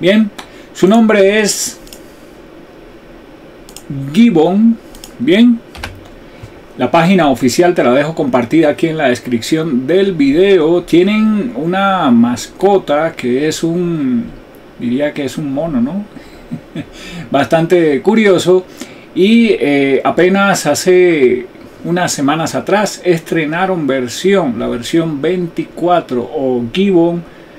Bien, su nombre es Gibbon. Bien, la página oficial te la dejo compartida aquí en la descripción del video. Tienen una mascota que es diría que es un mono, ¿no? Bastante curioso. Y apenas hace unas semanas atrás estrenaron la versión 24 o Gibbon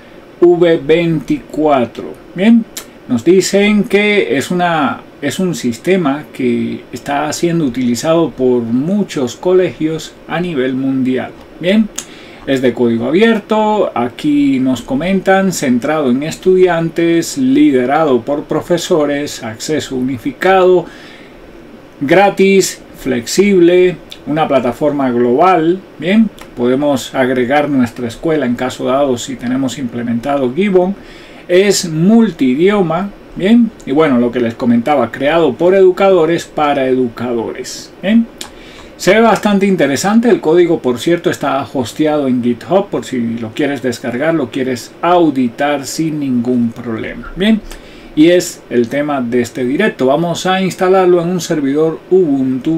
V24. Bien, nos dicen que es un sistema que está siendo utilizado por muchos colegios a nivel mundial. Bien, es de código abierto, aquí nos comentan, centrado en estudiantes, liderado por profesores, acceso unificado, gratis, flexible, una plataforma global. Bien, podemos agregar nuestra escuela en caso dado si tenemos implementado Gibbon. Es multidioma. Bien, y bueno, lo que les comentaba, creado por educadores para educadores. Bien, se ve bastante interesante. El código, por cierto, está hosteado en GitHub por si lo quieres descargar, lo quieres auditar sin ningún problema. Bien, y es el tema de este directo. Vamos a instalarlo en un servidor Ubuntu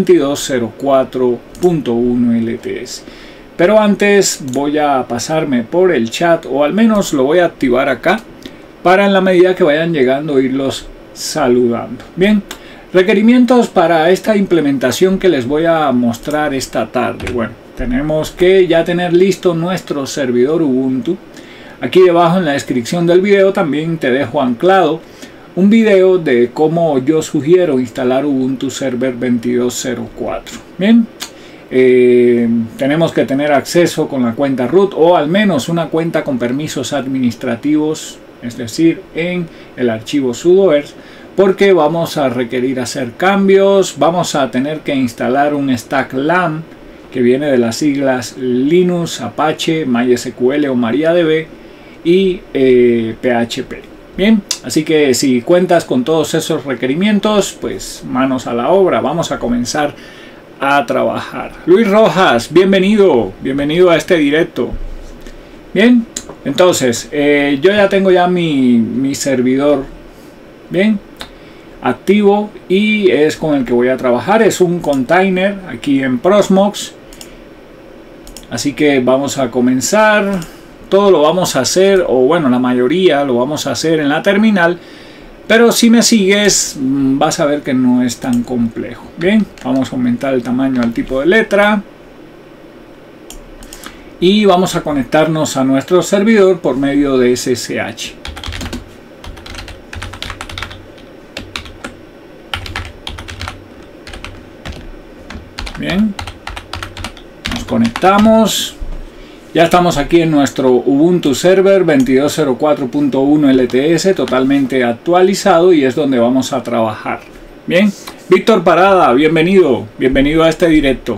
22.04.1 LTS. Pero antes voy a pasarme por el chat, o al menos lo voy a activar acá, para en la medida que vayan llegando irlos saludando. Bien, requerimientos para esta implementación que les voy a mostrar esta tarde. Bueno, tenemos que ya tener listo nuestro servidor Ubuntu. Aquí debajo en la descripción del video también te dejo anclado un video de cómo yo sugiero instalar Ubuntu Server 22.04. Bien, tenemos que tener acceso con la cuenta root o al menos una cuenta con permisos administrativos, es decir, en el archivo sudoers, porque vamos a requerir hacer cambios. Vamos a tener que instalar un stack LAMP que viene de las siglas Linux, Apache, MySQL o MariaDB y PHP. Bien, así que si cuentas con todos esos requerimientos, pues manos a la obra, vamos a comenzar a trabajar. Luis Rojas, bienvenido a este directo. Bien, entonces yo ya tengo mi servidor bien activo y es con el que voy a trabajar. Es un container aquí en Proxmox, así que vamos a comenzar. Todo lo vamos a hacer, o bueno, la mayoría lo vamos a hacer en la terminal, pero si me sigues vas a ver que no es tan complejo. Bien, vamos a aumentar el tamaño al tipo de letra y vamos a conectarnos a nuestro servidor por medio de SSH. Bien, nos conectamos. Ya estamos aquí en nuestro Ubuntu Server 22.04.1 LTS totalmente actualizado y es donde vamos a trabajar. Bien, Víctor Parada, bienvenido a este directo.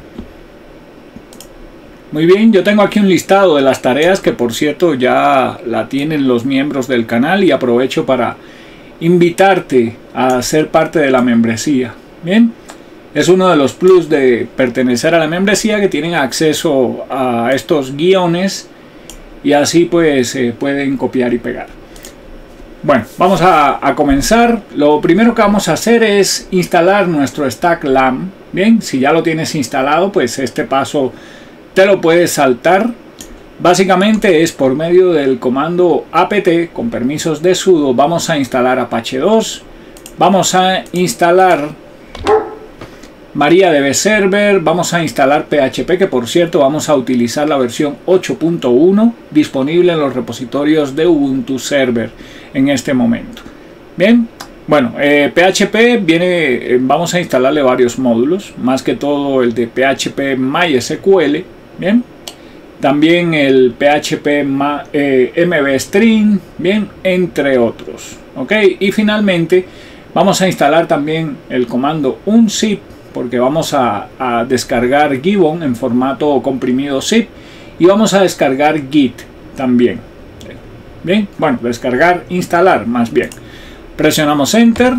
Muy bien, yo tengo aquí un listado de las tareas que por cierto ya la tienen los miembros del canal y aprovecho para invitarte a ser parte de la membresía. Bien. Es uno de los plus de pertenecer a la membresía, que tienen acceso a estos guiones y así pues pueden copiar y pegar. Bueno, vamos a comenzar. Lo primero que vamos a hacer es instalar nuestro stack LAMP. Bien, si ya lo tienes instalado, pues este paso te lo puedes saltar. Básicamente es por medio del comando apt con permisos de sudo. Vamos a instalar Apache 2. Vamos a instalar MariaDB Server, vamos a instalar PHP, que por cierto vamos a utilizar la versión 8.1 disponible en los repositorios de Ubuntu Server en este momento. Bien, bueno, PHP vamos a instalarle varios módulos, más que todo el de PHP MySQL, bien, también el PHP MVString, bien, entre otros, ok, y finalmente vamos a instalar también el comando unzip, porque vamos a descargar Gibbon en formato comprimido zip y vamos a descargar Git también. Bien, bueno, instalar más bien. Presionamos Enter,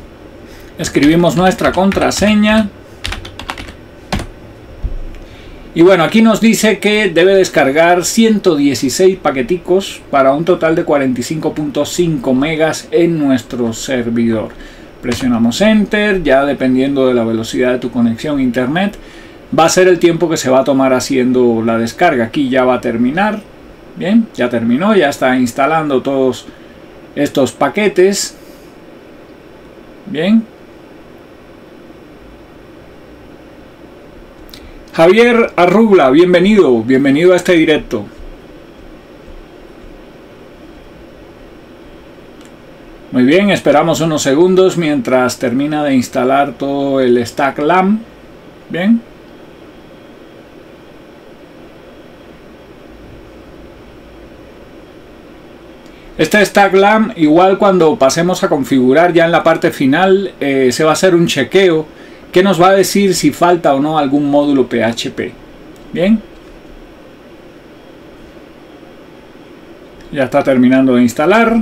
escribimos nuestra contraseña Y bueno, aquí nos dice que debe descargar 116 paqueticos para un total de 45.5 megas en nuestro servidor. Presionamos Enter, ya dependiendo de la velocidad de tu conexión a internet, va a ser el tiempo que se va a tomar haciendo la descarga. Aquí ya va a terminar. Bien, ya terminó, ya está instalando todos estos paquetes. Bien. Javier Arrubla, bienvenido a este directo. Muy bien, esperamos unos segundos mientras termina de instalar todo el stack LAN. Bien. Este stack LAN, igual cuando pasemos a configurar ya en la parte final, se va a hacer un chequeo que nos va a decir si falta o no algún módulo PHP. Bien. Ya está terminando de instalar.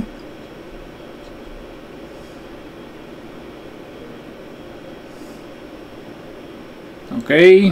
Ok.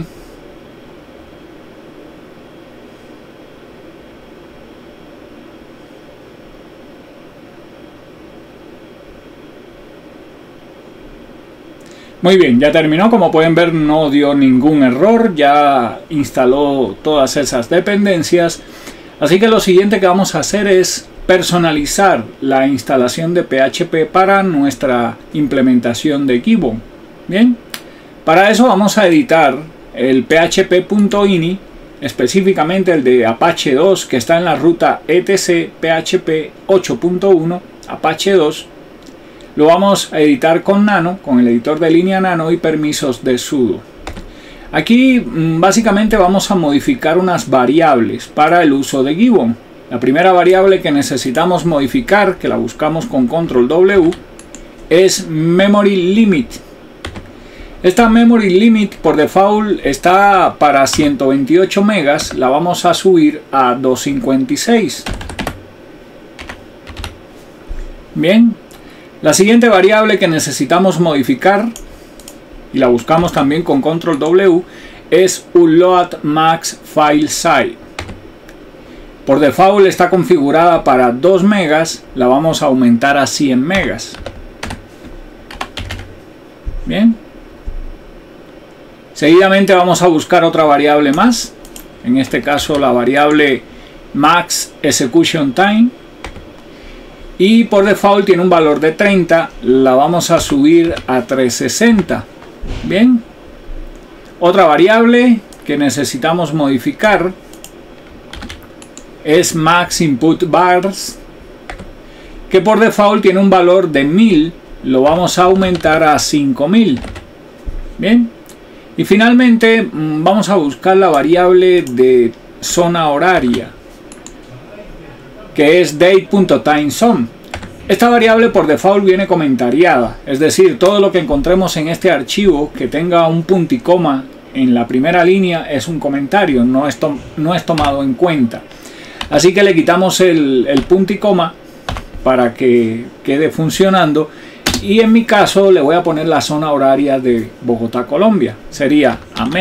Muy bien, ya terminó. Como pueden ver, no dio ningún error. Ya instaló todas esas dependencias. Así que lo siguiente que vamos a hacer es personalizar la instalación de PHP para nuestra implementación de Gibbon. Bien, para eso vamos a editar el php.ini, específicamente el de Apache 2 que está en la ruta etc php 8.1 Apache 2. Lo vamos a editar con Nano, con el editor de línea Nano y permisos de sudo. Aquí básicamente vamos a modificar unas variables para el uso de Gibbon. La primera variable que necesitamos modificar, que la buscamos con control W, es memory limit. Esta memory limit por default está para 128 megas, la vamos a subir a 256. Bien. La siguiente variable que necesitamos modificar, y la buscamos también con control W, es unload max file size. Por default está configurada para 2 megas, la vamos a aumentar a 100 megas. Bien. Seguidamente vamos a buscar otra variable más, en este caso la variable max execution time. Y por default tiene un valor de 30, la vamos a subir a 360. Bien. Otra variable que necesitamos modificar es max input bars, que por default tiene un valor de 1000, lo vamos a aumentar a 5000. Bien. Y finalmente vamos a buscar la variable de zona horaria, que es date.timezone. Esta variable por default viene comentariada, es decir, todo lo que encontremos en este archivo que tenga un punto y coma en la primera línea es un comentario, no es tomado en cuenta. Así que le quitamos el punto y coma para que quede funcionando, y en mi caso le voy a poner la zona horaria de Bogotá, Colombia. Sería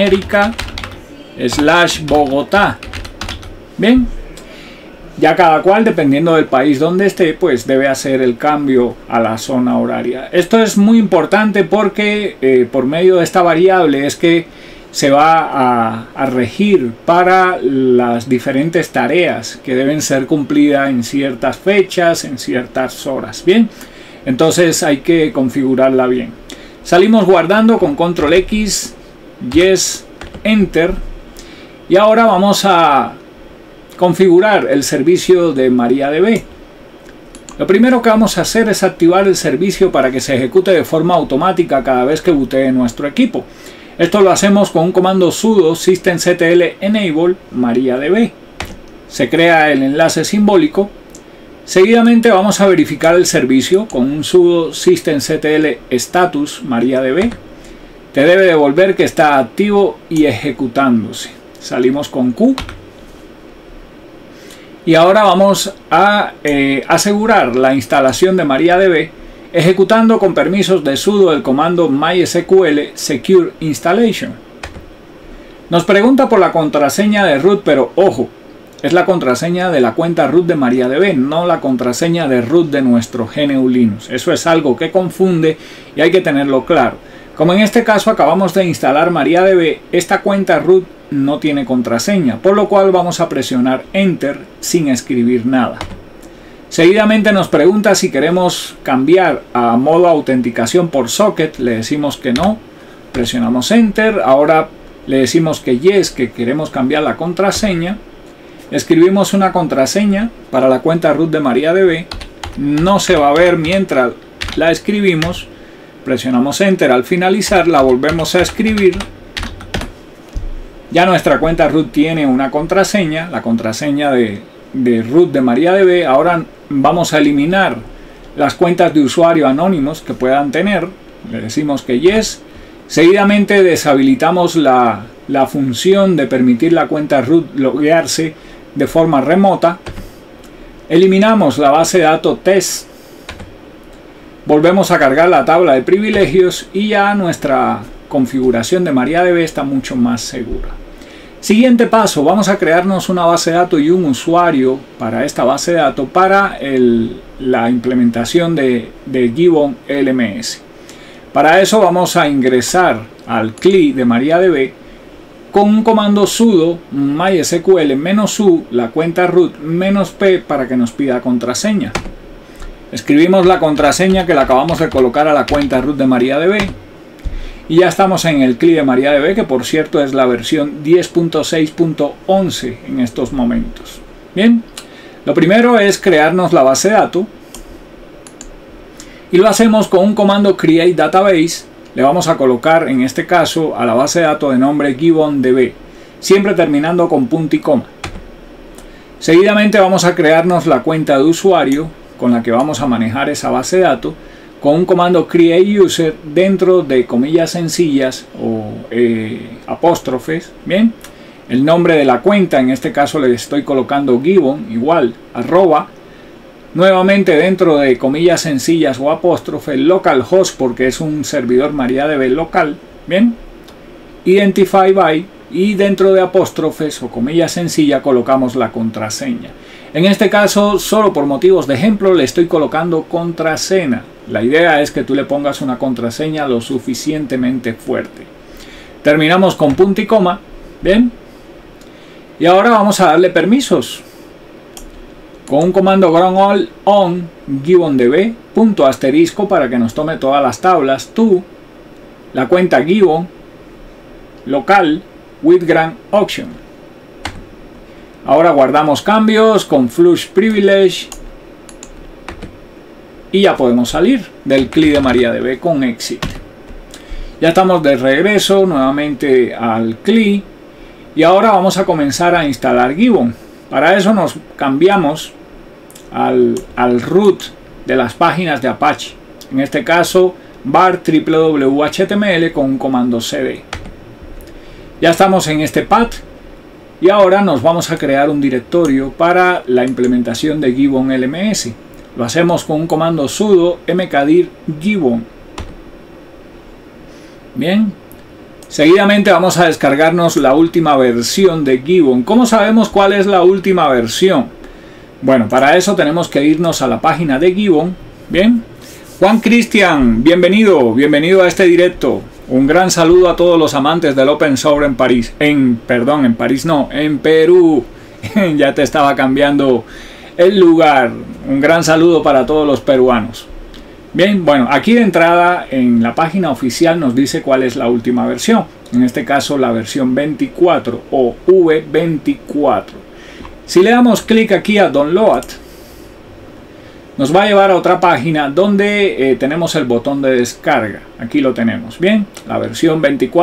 América/Bogotá. Bien. Ya cada cual, dependiendo del país donde esté, pues debe hacer el cambio a la zona horaria. Esto es muy importante porque por medio de esta variable es que se va a regir para las diferentes tareas que deben ser cumplidas en ciertas fechas, en ciertas horas. Bien, entonces hay que configurarla bien. Salimos guardando con control X, yes, enter, y ahora vamos a configurar el servicio de MariaDB. Lo primero que vamos a hacer es activar el servicio para que se ejecute de forma automática cada vez que bootee nuestro equipo. Esto lo hacemos con un comando sudo systemctl enable MariaDB. Se crea el enlace simbólico. Seguidamente vamos a verificar el servicio con un sudo systemctl status MariaDB. Te debe devolver que está activo y ejecutándose. Salimos con Q. Y ahora vamos a asegurar la instalación de MariaDB ejecutando con permisos de sudo el comando mysql secure installation. Nos pregunta por la contraseña de root, pero ojo, es la contraseña de la cuenta root de MariaDB, no la contraseña de root de nuestro GNU Linux. Eso es algo que confunde y hay que tenerlo claro. Como en este caso acabamos de instalar MariaDB, esta cuenta root no tiene contraseña, por lo cual vamos a presionar Enter sin escribir nada. Seguidamente nos pregunta si queremos cambiar a modo autenticación por socket, le decimos que no, presionamos Enter, ahora le decimos que yes, que queremos cambiar la contraseña, escribimos una contraseña para la cuenta root de MariaDB, no se va a ver mientras la escribimos, presionamos Enter al finalizar, la volvemos a escribir, ya nuestra cuenta root tiene una contraseña, la contraseña de root de MariaDB. Ahora vamos a eliminar las cuentas de usuario anónimos que puedan tener, le decimos que yes. Seguidamente deshabilitamos la función de permitir la cuenta root loguearse de forma remota. Eliminamos la base de datos test. Volvemos a cargar la tabla de privilegios y ya nuestra configuración de MariaDB está mucho más segura. Siguiente paso, vamos a crearnos una base de datos y un usuario para esta base de datos para la implementación de Gibbon LMS. Para eso vamos a ingresar al CLI de MariaDB con un comando sudo mysql -u la cuenta root -p para que nos pida contraseña. Escribimos la contraseña que le acabamos de colocar a la cuenta root de MariaDB y ya estamos en el CLI de MariaDB, que por cierto es la versión 10.6.11 en estos momentos. Bien, lo primero es crearnos la base de datos y lo hacemos con un comando create database. Le vamos a colocar en este caso a la base de datos de nombre GibbonDB, siempre terminando con punto y coma. Seguidamente vamos a crearnos la cuenta de usuario con la que vamos a manejar esa base de datos con un comando create user dentro de comillas sencillas o apóstrofes. Bien, el nombre de la cuenta, en este caso le estoy colocando Gibbon igual @ nuevamente dentro de comillas sencillas o apóstrofe localhost porque es un servidor MariaDB local. Bien, identify by y dentro de apóstrofes o comillas sencillas colocamos la contraseña. En este caso, solo por motivos de ejemplo, le estoy colocando contraseña. La idea es que tú le pongas una contraseña lo suficientemente fuerte. Terminamos con punto y coma. Bien. Y ahora vamos a darle permisos. Con un comando ground all on gibbondb punto asterisco para que nos tome todas las tablas. Tú, la cuenta Gibbon local with grant option. Ahora guardamos cambios con flush privilege y ya podemos salir del CLI de MariaDB con éxito. Ya estamos de regreso nuevamente al CLI y ahora vamos a comenzar a instalar Gibbon. Para eso nos cambiamos al root de las páginas de Apache. En este caso var www.html con un comando cd. Ya estamos en este path. Y ahora nos vamos a crear un directorio para la implementación de Gibbon LMS. Lo hacemos con un comando sudo mkdir gibbon. Bien. Seguidamente vamos a descargarnos la última versión de Gibbon. ¿Cómo sabemos cuál es la última versión? Bueno, para eso tenemos que irnos a la página de Gibbon. Bien. Juan Cristian, bienvenido a este directo. Un gran saludo a todos los amantes del Open Source en París. En Perú. Ya te estaba cambiando el lugar. Un gran saludo para todos los peruanos. Bien, bueno, aquí de entrada en la página oficial nos dice cuál es la última versión. En este caso la versión 24 o V24. Si le damos clic aquí a Download, nos va a llevar a otra página donde tenemos el botón de descarga. Aquí lo tenemos. Bien, la versión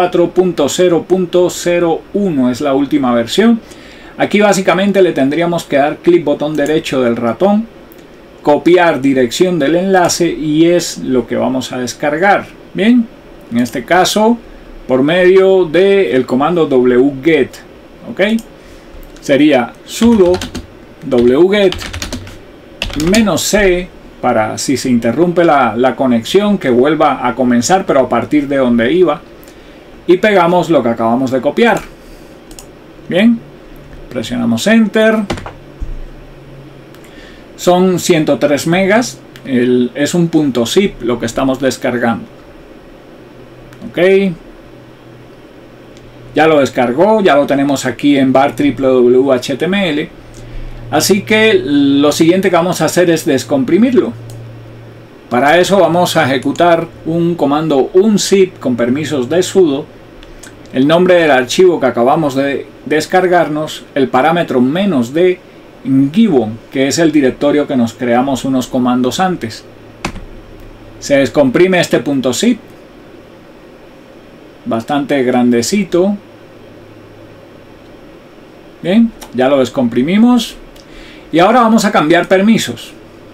24.0.01 es la última versión. Aquí básicamente le tendríamos que dar clic botón derecho del ratón, copiar dirección del enlace y es lo que vamos a descargar. Bien, en este caso por medio del comando wget. Ok, sería sudo wget -c para si se interrumpe la conexión que vuelva a comenzar pero a partir de donde iba, y pegamos lo que acabamos de copiar. Bien, presionamos Enter. Son 103 megas. Es un .zip lo que estamos descargando. Ok. Ya lo descargó, ya lo tenemos aquí en var www.html. Así que lo siguiente que vamos a hacer es descomprimirlo. Para eso vamos a ejecutar un comando unzip con permisos de sudo, el nombre del archivo que acabamos de descargarnos, el parámetro menos de gibbon, que es el directorio que nos creamos unos comandos antes. Se descomprime este .zip, bastante grandecito. Bien, ya lo descomprimimos y ahora vamos a cambiar permisos.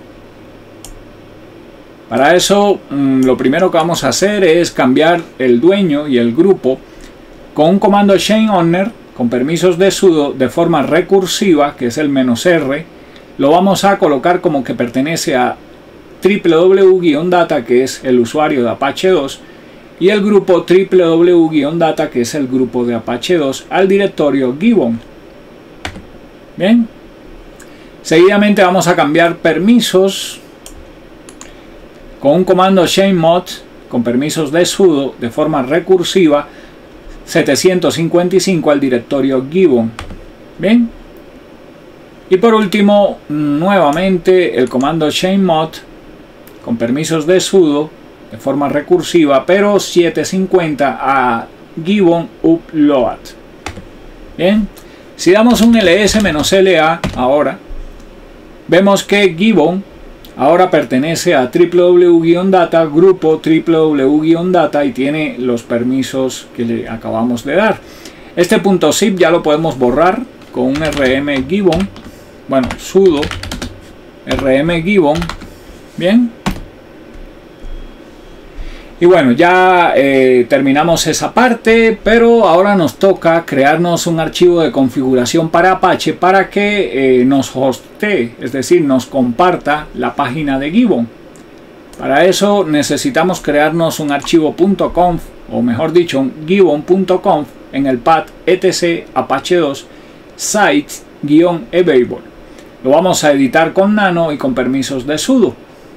Para eso lo primero que vamos a hacer es cambiar el dueño y el grupo con un comando change owner con permisos de sudo de forma recursiva, que es el "-r". Lo vamos a colocar como que pertenece a www-data, que es el usuario de Apache 2, y el grupo www-data, que es el grupo de Apache 2, al directorio gibbon. Bien, seguidamente vamos a cambiar permisos con un comando chmod con permisos de sudo de forma recursiva 755 al directorio gibbon. Bien, y por último nuevamente el comando chmod con permisos de sudo de forma recursiva pero 750 a gibbon upload. Bien, si damos un ls-la ahora, vemos que gibbon ahora pertenece a www-data, grupo www-data, y tiene los permisos que le acabamos de dar. Este .zip ya lo podemos borrar con un rm gibbon, bueno, sudo rm gibbon. Bien, y bueno, ya terminamos esa parte, pero ahora nos toca crearnos un archivo de configuración para Apache para que nos hostee, es decir, nos comparta la página de gibbon. Para eso necesitamos crearnos un archivo .conf, o mejor dicho, un gibbon.conf en el path etc apache 2 site-available. Lo vamos a editar con nano y con permisos de sudo.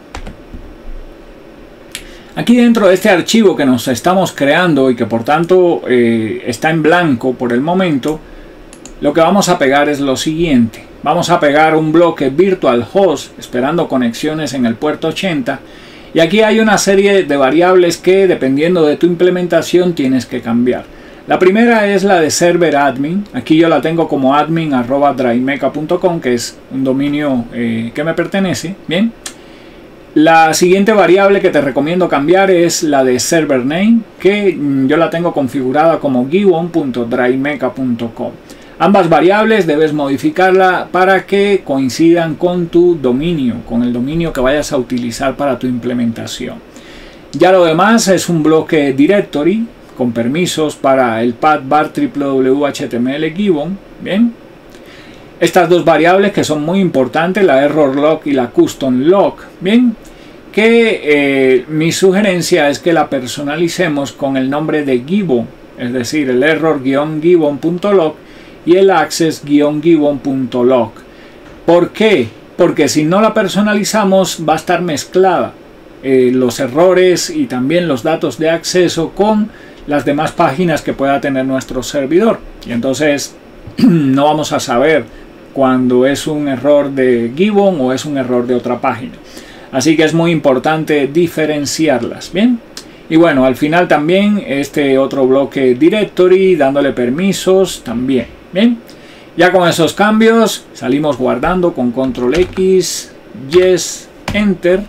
Aquí dentro de este archivo que nos estamos creando y que por tanto está en blanco por el momento, lo que vamos a pegar es lo siguiente. Vamos a pegar un bloque virtual host esperando conexiones en el puerto 80, y aquí hay una serie de variables que dependiendo de tu implementación tienes que cambiar. La primera es la de server admin. Aquí yo la tengo como admin@drymeca.com, que es un dominio que me pertenece. Bien. La siguiente variable que te recomiendo cambiar es la de server name, que yo la tengo configurada como gibbon.drymeca.com. Ambas variables debes modificarla para que coincidan con tu dominio, con el dominio que vayas a utilizar para tu implementación. Ya lo demás es un bloque directory con permisos para el path var www.html gibbon. Bien. Estas dos variables que son muy importantes, la error log y la custom log. Bien, que mi sugerencia es que la personalicemos con el nombre de gibbon, es decir, el error-gibbon.log y el access-gibbon.log. ¿Por qué? Porque si no la personalizamos va a estar mezclada los errores y también los datos de acceso con las demás páginas que pueda tener nuestro servidor, y entonces no vamos a saber cuando es un error de gibbon o es un error de otra página. Así que es muy importante diferenciarlas. Bien, y bueno, al final también este otro bloque directory dándole permisos también. Bien, ya con esos cambios salimos guardando con control X, yes, enter.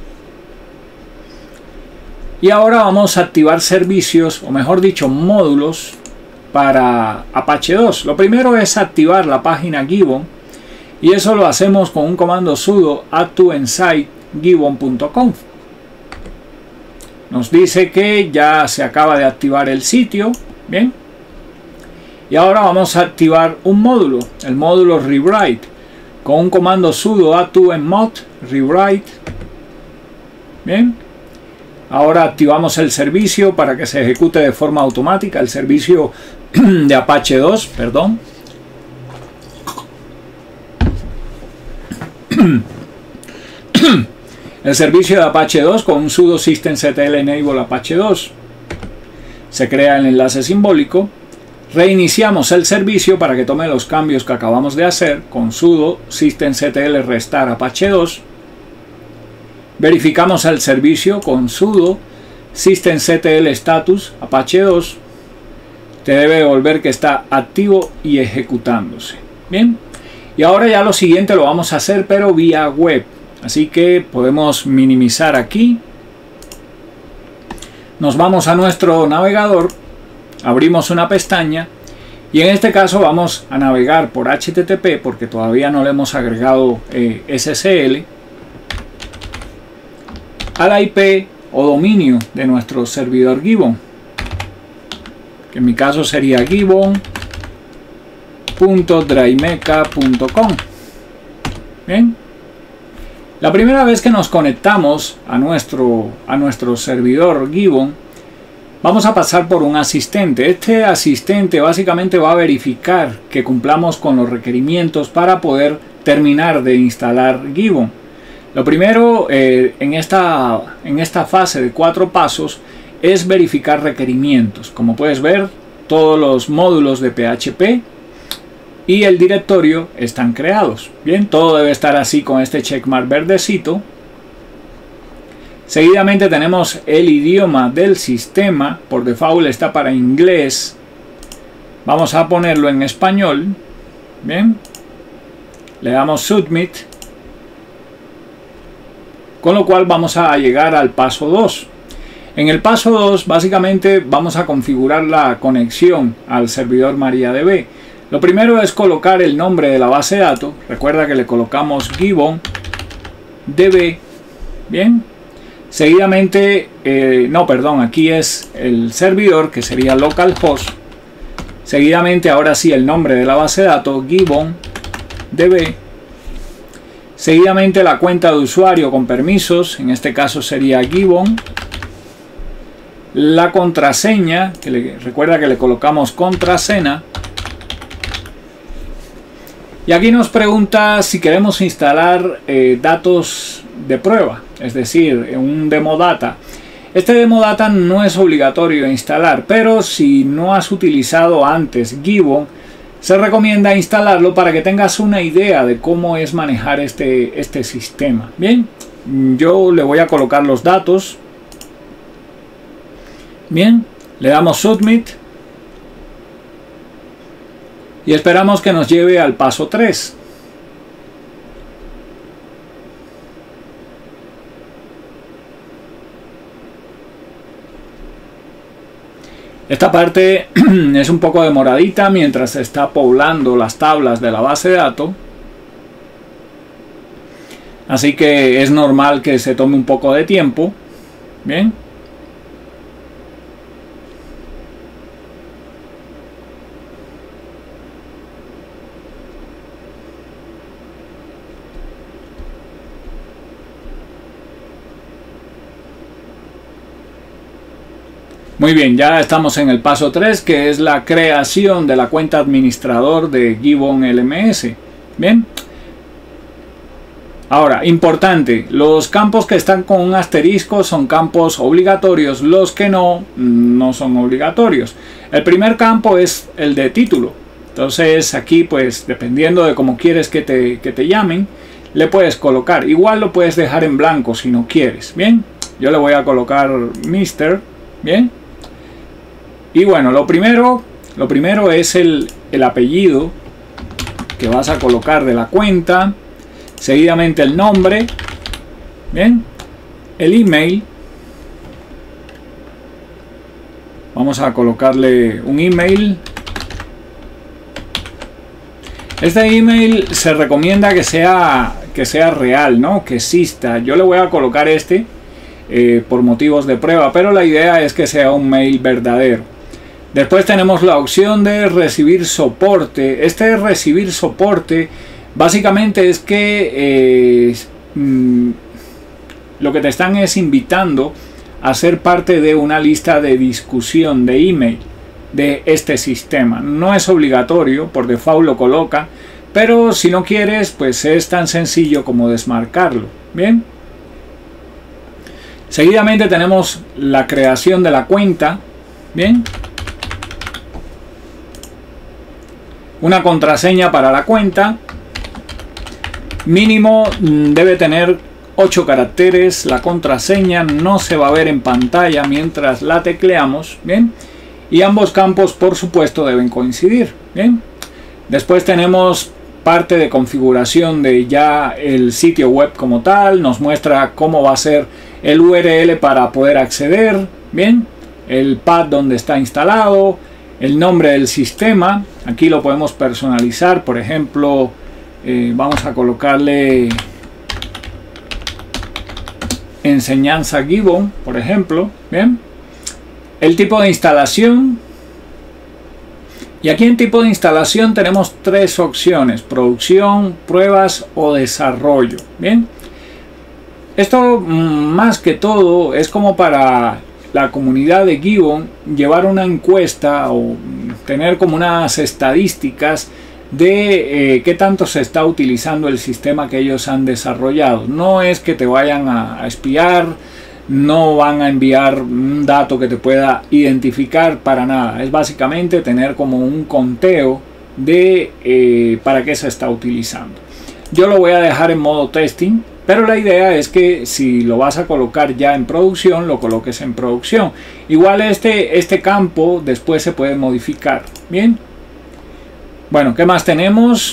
Y ahora vamos a activar servicios, o mejor dicho, módulos para Apache 2. Lo primero es activar la página gibbon, y eso lo hacemos con un comando sudo add to inside gibbon.conf. Nos dice que ya se acaba de activar el sitio. Bien, y ahora vamos a activar un módulo, el módulo rewrite, con un comando sudo add to mod rewrite. Bien, ahora activamos el servicio para que se ejecute de forma automática, el servicio de Apache 2, perdón. el servicio de Apache 2 con un sudo systemctl enable Apache 2. Se crea el enlace simbólico. Reiniciamos el servicio para que tome los cambios que acabamos de hacer con sudo systemctl restart Apache 2. Verificamos el servicio con sudo systemctl status Apache 2. Te debe devolver que está activo y ejecutándose. Bien, y ahora ya lo siguiente lo vamos a hacer pero vía web. Así que podemos minimizar aquí. Nos vamos a nuestro navegador. Abrimos una pestaña y en este caso vamos a navegar por HTTP porque todavía no le hemos agregado SSL a la IP o dominio de nuestro servidor Gibbon, que en mi caso sería gibbon.drymeca.com. Bien, la primera vez que nos conectamos a nuestro servidor Gibbon, vamos a pasar por un asistente. Este asistente básicamente va a verificar que cumplamos con los requerimientos para poder terminar de instalar Gibbon. Lo primero en esta fase de 4 pasos es verificar requerimientos. Como puedes ver, todos los módulos de PHP y el directorio están creados. Bien, todo debe estar así con este checkmark verdecito. Seguidamente tenemos el idioma del sistema, por default está para inglés. Vamos a ponerlo en español. Bien, le damos Submit, con lo cual vamos a llegar al paso 2. En el paso 2 básicamente vamos a configurar la conexión al servidor MariaDB. Lo primero es colocar el nombre de la base de datos. Recuerda que le colocamos Gibbon DB. Bien. Seguidamente, aquí es el servidor, que sería localhost. Seguidamente, ahora sí, el nombre de la base de datos, Gibbon DB. Seguidamente, la cuenta de usuario con permisos, en este caso sería Gibbon. La contraseña, recuerda que le colocamos contraseña. Y aquí nos pregunta si queremos instalar datos de prueba, es decir, un demo data. Este demo data no es obligatorio instalar, pero si no has utilizado antes Gibbon, se recomienda instalarlo para que tengas una idea de cómo es manejar este sistema. Bien, yo le voy a colocar los datos. Bien, le damos Submit. Y esperamos que nos lleve al paso 3. Esta parte es un poco demoradita mientras se está poblando las tablas de la base de datos. Así que es normal que se tome un poco de tiempo. Bien. Muy bien, ya estamos en el paso 3, que es la creación de la cuenta administrador de Gibbon LMS. Bien. Ahora, importante, los campos que están con un asterisco son campos obligatorios, los que no son obligatorios. El primer campo es el de título. Entonces aquí, pues, dependiendo de cómo quieres que te llamen, le puedes colocar. Igual lo puedes dejar en blanco si no quieres. Bien, yo le voy a colocar Mr. Bien. Y bueno, lo primero es el apellido que vas a colocar de la cuenta. Seguidamente el nombre. Bien. El email. Vamos a colocarle un email. Este email se recomienda que sea real, ¿no? Que exista. Yo le voy a colocar este por motivos de prueba, pero la idea es que sea un mail verdadero. Después tenemos la opción de recibir soporte. Este recibir soporte básicamente es que lo que te están es invitando a ser parte de una lista de discusión de email de este sistema. No es obligatorio, por default lo coloca, pero si no quieres, pues es tan sencillo como desmarcarlo. Bien, seguidamente tenemos la creación de la cuenta. Bien, una contraseña para la cuenta. Mínimo debe tener 8 caracteres. La contraseña no se va a ver en pantalla mientras la tecleamos. Bien, y ambos campos por supuesto deben coincidir. Bien, después tenemos parte de configuración de ya el sitio web como tal. Nos muestra cómo va a ser el URL para poder acceder. Bien, el pad donde está instalado, el nombre del sistema. Aquí lo podemos personalizar. Por ejemplo, vamos a colocarle enseñanza Gibbon, por ejemplo. Bien, el tipo de instalación, y aquí en tipo de instalación tenemos 3 opciones: producción, pruebas o desarrollo. Bien, esto más que todo es como para la comunidad de Gibbon llevar una encuesta o tener como unas estadísticas de qué tanto se está utilizando el sistema que ellos han desarrollado. No es que te vayan a espiar, no van a enviar un dato que te pueda identificar para nada. Es básicamente tener como un conteo de para qué se está utilizando. Yo lo voy a dejar en modo testing, pero la idea es que si lo vas a colocar ya en producción, lo coloques en producción. Igual este campo después se puede modificar. Bien, bueno, ¿qué más tenemos?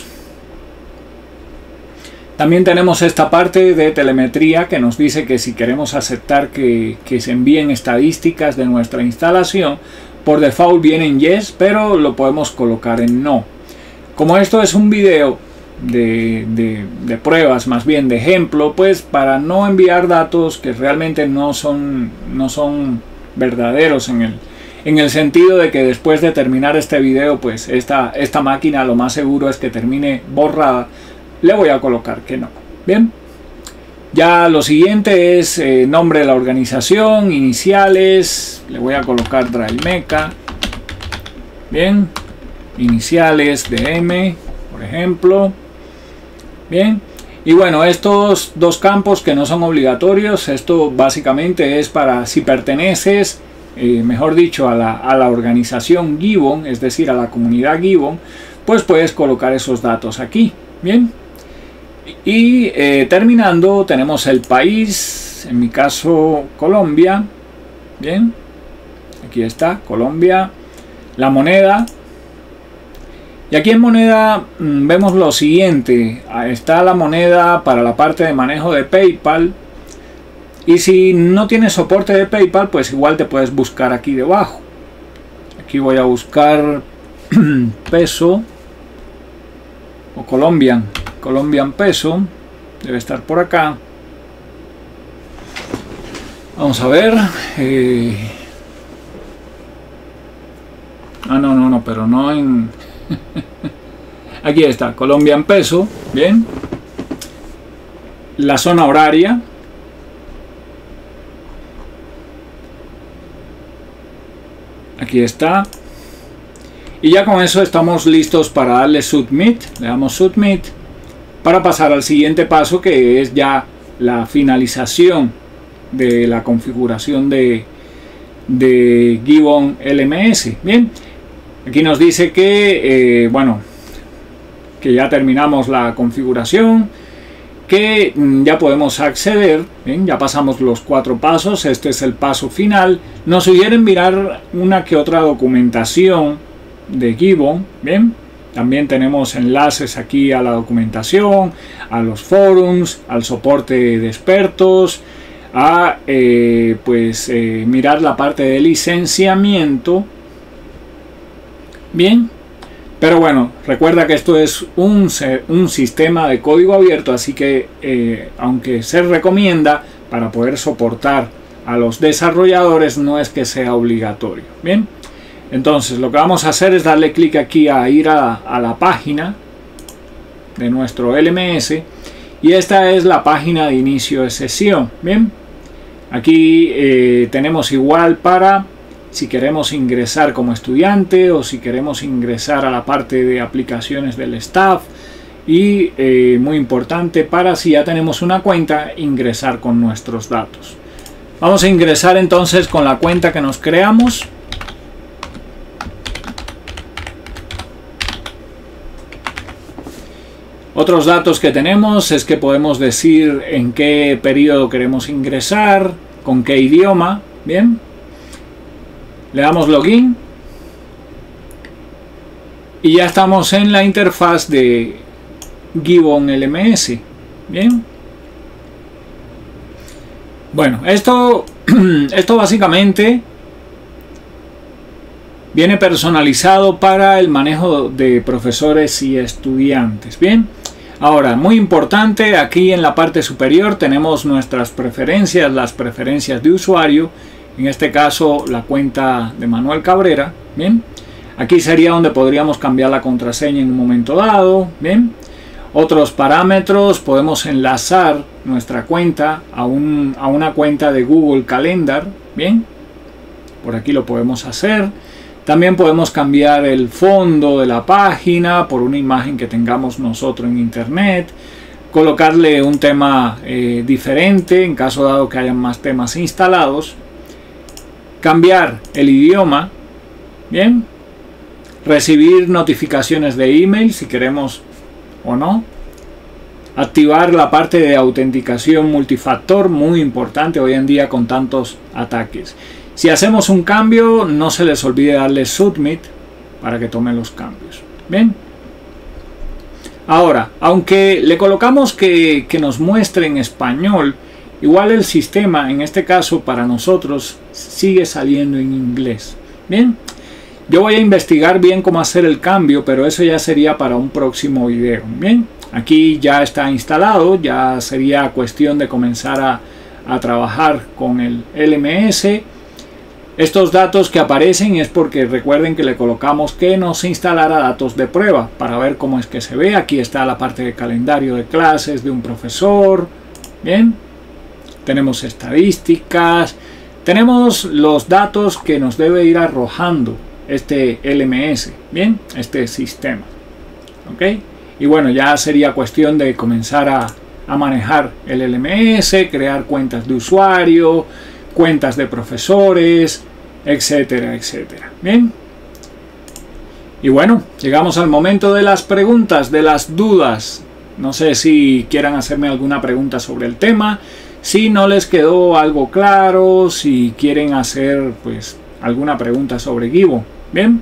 También tenemos esta parte de telemetría que nos dice que si queremos aceptar que se envíen estadísticas de nuestra instalación, por default viene en yes, pero lo podemos colocar en no. Como esto es un video de pruebas, más bien de ejemplo, pues para no enviar datos que realmente no son verdaderos en el sentido de que después de terminar este video, pues esta máquina lo más seguro es que termine borrada, le voy a colocar que no. Bien, ya lo siguiente es nombre de la organización, iniciales, le voy a colocar DriveMeca. Bien, iniciales DM, por ejemplo. Bien, y bueno, estos 2 campos que no son obligatorios, esto básicamente es para si perteneces, mejor dicho, a la organización Gibbon, es decir, a la comunidad Gibbon, pues puedes colocar esos datos aquí. Bien, y terminando tenemos el país, en mi caso Colombia. Bien, aquí está Colombia, la moneda. Y aquí en moneda vemos lo siguiente: está la moneda para la parte de manejo de PayPal, y si no tienes soporte de PayPal, pues igual te puedes buscar aquí debajo. Aquí voy a buscar peso o Colombian peso, debe estar por acá. Vamos a ver. No, pero no en aquí está, Colombian peso. Bien, la zona horaria, aquí está, y ya con eso estamos listos para darle submit. Le damos submit para pasar al siguiente paso, que es ya la finalización de la configuración de Gibbon LMS. Bien, aquí nos dice que bueno, que ya terminamos la configuración, que ya podemos acceder. Bien, ya pasamos los 4 pasos, este es el paso final. Nos sugieren mirar una que otra documentación de Gibbon. Bien, también tenemos enlaces aquí a la documentación, a los forums, al soporte de expertos, a mirar la parte de licenciamiento. Bien, pero bueno, recuerda que esto es un sistema de código abierto, así que aunque se recomienda para poder soportar a los desarrolladores, no es que sea obligatorio. Bien, entonces lo que vamos a hacer es darle clic aquí a ir a la página de nuestro LMS, y esta es la página de inicio de sesión. Bien, aquí tenemos igual para si queremos ingresar como estudiante o si queremos ingresar a la parte de aplicaciones del staff. y muy importante para, si ya tenemos una cuenta, ingresar con nuestros datos. Vamos a ingresar entonces con la cuenta que nos creamos. Otros datos que tenemos es que podemos decir en qué periodo queremos ingresar, con qué idioma. Bien, le damos login y ya estamos en la interfaz de Gibbon LMS. Bien, bueno, esto básicamente viene personalizado para el manejo de profesores y estudiantes. Bien, ahora, muy importante, aquí en la parte superior tenemos nuestras preferencias, las preferencias de usuario, en este caso la cuenta de Manuel Cabrera. Bien, aquí sería donde podríamos cambiar la contraseña en un momento dado. Bien, otros parámetros, podemos enlazar nuestra cuenta a una cuenta de Google Calendar. Bien, por aquí lo podemos hacer. También podemos cambiar el fondo de la página por una imagen que tengamos nosotros en internet, colocarle un tema diferente en caso dado que hayan más temas instalados, cambiar el idioma, bien, recibir notificaciones de email si queremos o no, activar la parte de autenticación multifactor, muy importante hoy en día con tantos ataques. Si hacemos un cambio, no se les olvide darle Submit para que tome los cambios. Bien. Ahora, aunque le colocamos que nos muestre en español, igual el sistema, en este caso para nosotros, sigue saliendo en inglés. Bien. Yo voy a investigar bien cómo hacer el cambio, pero eso ya sería para un próximo video. Bien. Aquí ya está instalado, ya sería cuestión de comenzar a trabajar con el LMS. Estos datos que aparecen es porque recuerden que le colocamos que nos instalara datos de prueba para ver cómo es que se ve. Aquí está la parte de calendario de clases de un profesor. Bien, tenemos estadísticas, tenemos los datos que nos debe ir arrojando este LMS, bien, este sistema. Ok, y bueno, ya sería cuestión de comenzar a manejar el LMS, crear cuentas de usuario, cuentas de profesores, etcétera, etcétera. Bien. Y bueno, llegamos al momento de las preguntas, de las dudas. No sé si quieran hacerme alguna pregunta sobre el tema, si no les quedó algo claro, si quieren hacer pues alguna pregunta sobre Gibbon. Bien.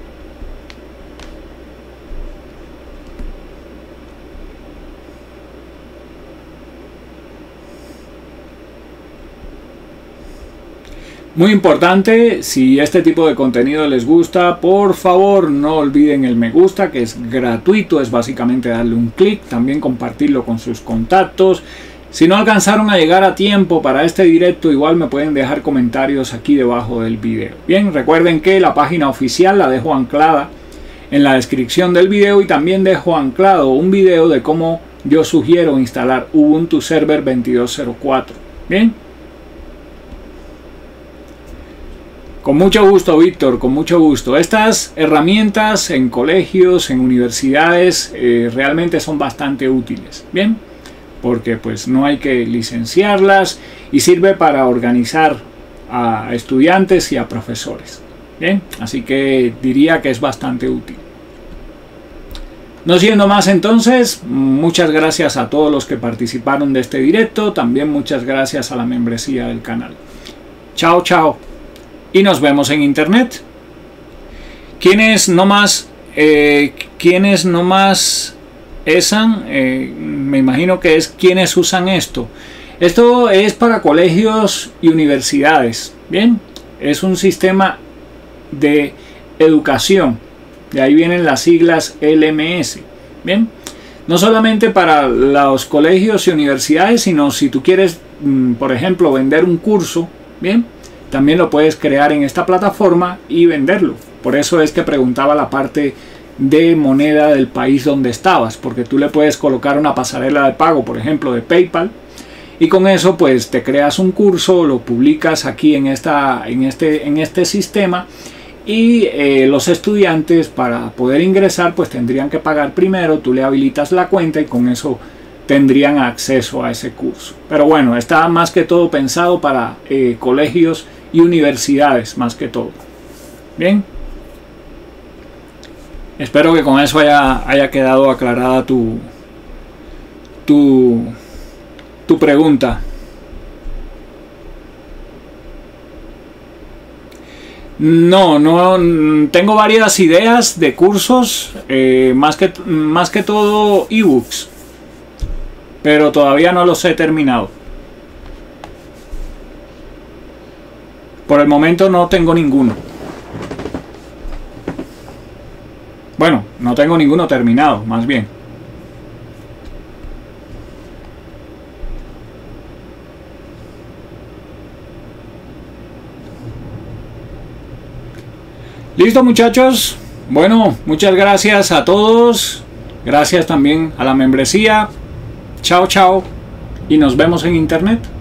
Muy importante, si este tipo de contenido les gusta, por favor no olviden el me gusta, que es gratuito, es básicamente darle un clic, también compartirlo con sus contactos. Si no alcanzaron a llegar a tiempo para este directo, igual me pueden dejar comentarios aquí debajo del video. Bien, recuerden que la página oficial la dejo anclada en la descripción del video y también dejo anclado un video de cómo yo sugiero instalar Ubuntu Server 2204. Bien. Con mucho gusto, Víctor, con mucho gusto. Estas herramientas en colegios, en universidades, realmente son bastante útiles, ¿bien? Porque pues no hay que licenciarlas y sirve para organizar a estudiantes y a profesores, ¿bien? Así que diría que es bastante útil. No siendo más entonces, muchas gracias a todos los que participaron de este directo, también muchas gracias a la membresía del canal. Chao, chao. Y nos vemos en internet. ¿Quiénes no más me imagino que es quienes usan esto? Esto es para colegios y universidades. Bien, es un sistema de educación. De ahí vienen las siglas LMS. Bien, no solamente para los colegios y universidades, sino si tú quieres, por ejemplo, vender un curso, bien, también lo puedes crear en esta plataforma y venderlo. Por eso es que preguntaba la parte de moneda del país donde estabas, porque tú le puedes colocar una pasarela de pago, por ejemplo, de PayPal, y con eso pues te creas un curso, lo publicas aquí en este sistema y los estudiantes para poder ingresar pues tendrían que pagar primero, tú le habilitas la cuenta y con eso tendrían acceso a ese curso. Pero bueno, está más que todo pensado para colegios y universidades más que todo. Bien, espero que con eso haya quedado aclarada tu pregunta. No, tengo varias ideas de cursos, más que todo ebooks, pero todavía no los he terminado. Por el momento no tengo ninguno. Bueno, no tengo ninguno terminado, más bien. Listo, muchachos. Bueno, muchas gracias a todos. Gracias también a la membresía. Chao, chao. Y nos vemos en internet.